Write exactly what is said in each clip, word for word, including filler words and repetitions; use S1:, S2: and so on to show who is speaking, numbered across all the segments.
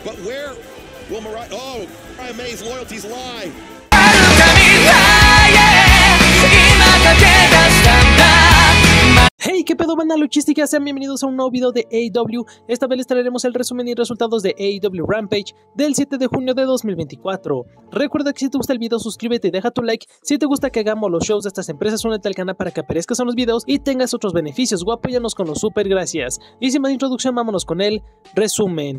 S1: But where will Mariah... Oh, Mariah May's loyalties lie.
S2: Hey, qué pedo, banda luchística, sean bienvenidos a un nuevo video de A E W. Esta vez les traeremos el resumen y resultados de A E W Rampage del siete de junio de dos mil veinticuatro. Recuerda que si te gusta el video, suscríbete y deja tu like. Si te gusta que hagamos los shows de estas empresas, únete al canal para que aparezcas en los videos y tengas otros beneficios. Guapo, apóyanos con los super gracias. Y sin más introducción, vámonos con el resumen.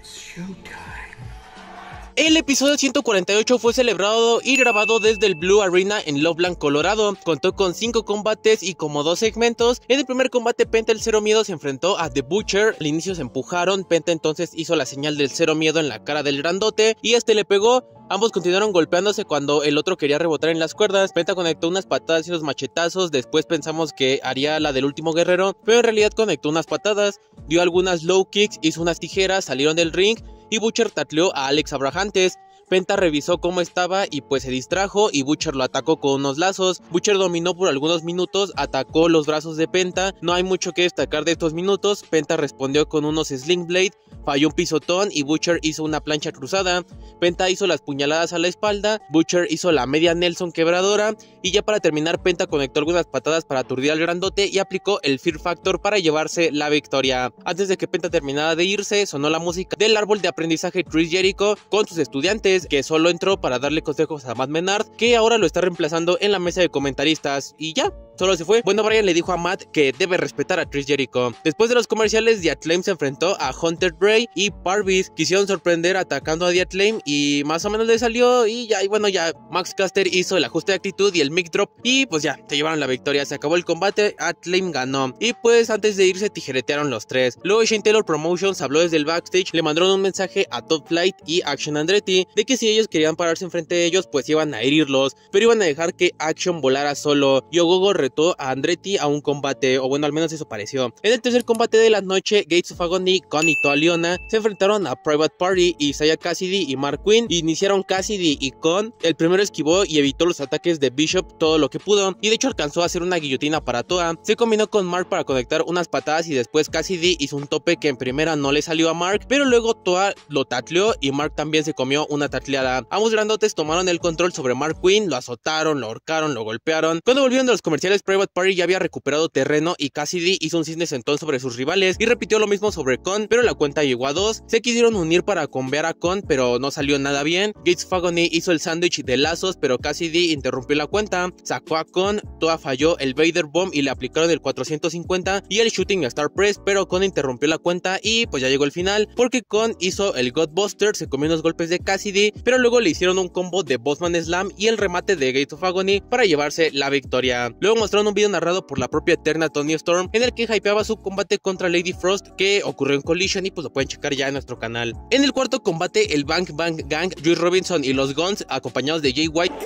S3: El episodio ciento cuarenta y ocho fue celebrado y grabado desde el Blue Arena en Loveland, Colorado. Contó con cinco combates y como dos segmentos. En el primer combate, Penta el Cero Miedo se enfrentó a The Butcher. Al inicio se empujaron, Penta entonces hizo la señal del Cero Miedo en la cara del grandote y este le pegó. Ambos continuaron golpeándose cuando el otro quería rebotar en las cuerdas. Penta conectó unas patadas y unos machetazos. Después pensamos que haría la del último guerrero, pero en realidad conectó unas patadas. Dio algunas low kicks, hizo unas tijeras, salieron del ring y Butcher tacleó a Alex Abrahantes. Penta revisó cómo estaba y pues se distrajo y Butcher lo atacó con unos lazos. Butcher dominó por algunos minutos, atacó los brazos de Penta. No hay mucho que destacar de estos minutos. Penta respondió con unos Sling Blade, falló un pisotón y Butcher hizo una plancha cruzada. Penta hizo las puñaladas a la espalda, Butcher hizo la media Nelson quebradora y ya para terminar Penta conectó algunas patadas para aturdir al grandote y aplicó el Fear Factor para llevarse la victoria. Antes de que Penta terminara de irse, sonó la música del árbol de aprendizaje Chris Jericho con sus estudiantes, que solo entró para darle consejos a Matt Menard, que ahora lo está reemplazando en la mesa de comentaristas y ya. Solo se fue. Bueno, Brian le dijo a Matt que debe respetar a Chris Jericho. Después de los comerciales, The Acclaim se enfrentó a Hunter Bray y Parvis. Quisieron sorprender atacando a The Acclaim y más o menos le salió y ya, y bueno, ya Max Caster hizo el ajuste de actitud y el mic drop y pues ya, se llevaron la victoria. Se acabó el combate, Acclaim ganó y pues antes de irse tijeretearon los tres. Luego Shane Taylor Promotions habló desde el backstage, le mandaron un mensaje a Top Flight y Action Andretti de que si ellos querían pararse enfrente de ellos, pues iban a herirlos, pero iban a dejar que Action volara solo. Y Ogogo retó a Andretti a un combate, o bueno, al menos eso pareció. En el tercer combate de la noche, Gates of Agony, Kon y Toa Liona se enfrentaron a Private Party, Isaiah Cassidy y Mark Quinn. Iniciaron Cassidy y Kon. El primero esquivó y evitó los ataques de Bishop todo lo que pudo, y de hecho alcanzó a hacer una guillotina para Toa. Se combinó con Mark para conectar unas patadas y después Cassidy hizo un tope que en primera no le salió a Mark, pero luego Toa lo tacleó y Mark también se comió una tacleada. Ambos grandotes tomaron el control sobre Mark Quinn, lo azotaron, lo ahorcaron, lo golpearon. Cuando volvieron de los comerciales, Private Party ya había recuperado terreno y Cassidy hizo un cisne sentón sobre sus rivales y repitió lo mismo sobre Kon, pero la cuenta llegó a dos. Se quisieron unir para combear a Kon, pero no salió nada bien. Gates of Agony hizo el sándwich de lazos, pero Cassidy interrumpió la cuenta, sacó a Kon, Toa falló el Vader Bomb y le aplicaron el cuatrocientos cincuenta y el Shooting Star Press, pero Kon interrumpió la cuenta y pues ya llegó el final, porque Kon hizo el Godbuster, se comió unos golpes de Cassidy, pero luego le hicieron un combo de Bossman Slam y el remate de Gates of Agony para llevarse la victoria. Luego mostraron un video narrado por la propia eterna Toni Storm en el que hypeaba su combate contra Lady Frost que ocurrió en Collision y pues lo pueden checar ya en nuestro canal. En el cuarto combate, el Bang Bang Gang, Juice Robinson y los Guns acompañados de Jay White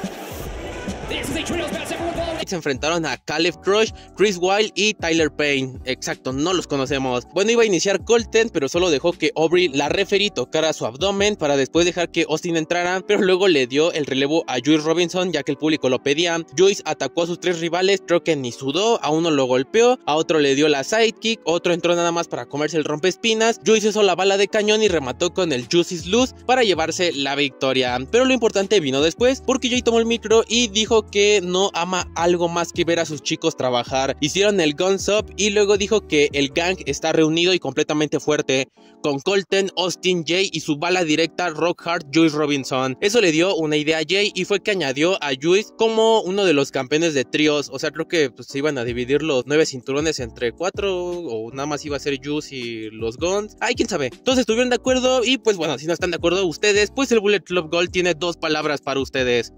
S3: se enfrentaron a Caleb Crush, Chris Wilde y Tyler Payne. Exacto, no los conocemos. Bueno, iba a iniciar Colten, pero solo dejó que Aubrey, la referee, tocara su abdomen para después dejar que Austin entrara, pero luego le dio el relevo a Juice Robinson ya que el público lo pedía. Juice atacó a sus tres rivales, creo que ni sudó, a uno lo golpeó, a otro le dio la sidekick, otro entró nada más para comerse el rompeespinas. Juice hizo la bala de cañón y remató con el Juicy's Loose para llevarse la victoria. Pero lo importante vino después, porque Jay tomó el micro y dijo que no ama algo más que ver a sus chicos trabajar. Hicieron el Guns Up y luego dijo que el gang está reunido y completamente fuerte, con Colten, Austin, Jay y su bala directa Rock Hard Juice Robinson. Eso le dio una idea a Jay y fue que añadió a Juice como uno de los campeones de tríos. O sea, creo que pues, se iban a dividir los nueve cinturones entre cuatro, o nada más iba a ser Juice y los Guns. Ay, quién sabe. Entonces estuvieron de acuerdo y pues bueno, si no están de acuerdo ustedes, pues el Bullet Club Gold tiene dos palabras para ustedes.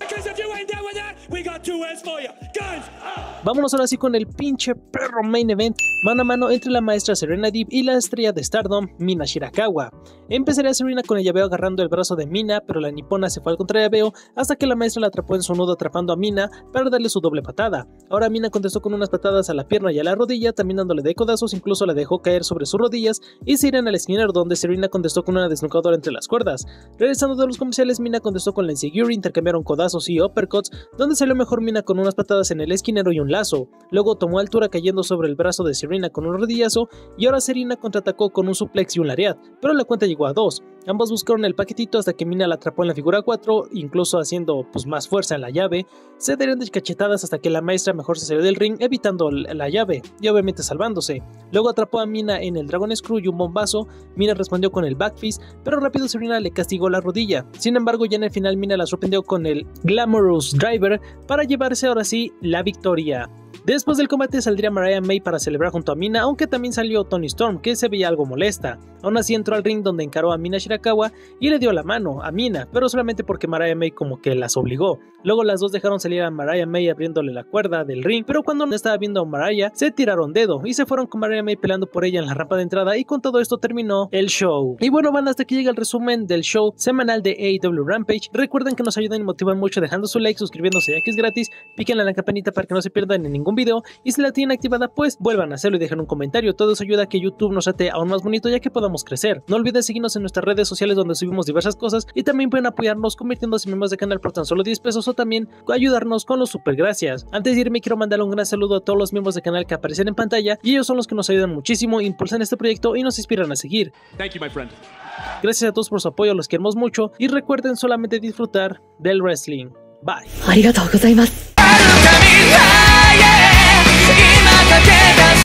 S2: Vámonos ahora sí con el pinche perro main event, mano a mano entre la maestra Serena Deeb y la estrella de Stardom, Mina Shirakawa. Empezaría Serena con el llaveo agarrando el brazo de Mina, pero la nipona se fue al contrallaveo hasta que la maestra la atrapó en su nudo atrapando a Mina para darle su doble patada. Ahora Mina contestó con unas patadas a la pierna y a la rodilla, también dándole de codazos, incluso la dejó caer sobre sus rodillas y se irán al esquinero donde Serena contestó con una desnucadora entre las cuerdas. Regresando de los comerciales, Mina contestó con la Enziguri, intercambiaron codazos y uppercuts, donde salió mejor Mina con unas patadas en el esquinero y un lazo. Luego tomó altura cayendo sobre el brazo de Serena con un rodillazo y ahora Serena contraatacó con un suplex y un lariat, pero la cuenta llegó a dos. Ambos buscaron el paquetito hasta que Mina la atrapó en la figura cuatro, incluso haciendo pues más fuerza en la llave. Se dieron de cachetadas hasta que la maestra mejor se salió del ring evitando la llave y obviamente salvándose. Luego atrapó a Mina en el Dragon Screw y un bombazo. Mina respondió con el backfist, pero rápido Serena le castigó la rodilla. Sin embargo, ya en el final Mina la sorprendió con el Glamorous Driver para llevarse ahora sí la victoria. Después del combate saldría Mariah May para celebrar junto a Mina, aunque también salió Toni Storm, que se veía algo molesta. Aún así entró al ring donde encaró a Mina Shirakawa y le dio la mano a Mina, pero solamente porque Mariah May como que las obligó. Luego las dos dejaron salir a Mariah May abriéndole la cuerda del ring, pero cuando no estaba viendo a Mariah, se tiraron dedo y se fueron con Mariah May peleando por ella en la rampa de entrada, y con todo esto terminó el show. Y bueno, van hasta aquí llega el resumen del show semanal de A E W Rampage. Recuerden que nos ayudan y motivan mucho dejando su like, suscribiéndose ya que es gratis, píquenle a la campanita para que no se pierdan en ningún video, y si la tienen activada pues vuelvan a hacerlo y dejen un comentario. Todo eso ayuda a que YouTube nos trate aún más bonito ya que podamos crecer. No olviden seguirnos en nuestras redes sociales donde subimos diversas cosas, y también pueden apoyarnos convirtiéndose en miembros del canal por tan solo diez pesos, o también ayudarnos con los super gracias. Antes de irme quiero mandarle un gran saludo a todos los miembros del canal que aparecen en pantalla, y ellos son los que nos ayudan muchísimo, impulsan este proyecto y nos inspiran a seguir.
S4: Thank you, my friend.
S2: Gracias a todos por su apoyo, los queremos mucho y recuerden solamente disfrutar del wrestling. Bye.
S5: ありがとうございます。